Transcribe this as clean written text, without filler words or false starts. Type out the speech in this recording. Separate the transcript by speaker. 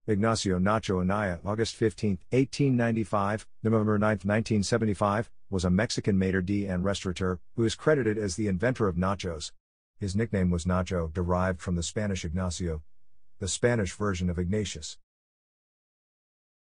Speaker 1: Ignacio Nacho Anaya, August 15, 1895, November 9, 1975, was a Mexican maître d' and restaurateur, who is credited as the inventor of nachos. His nickname was Nacho, derived from the Spanish Ignacio, the Spanish version of Ignatius.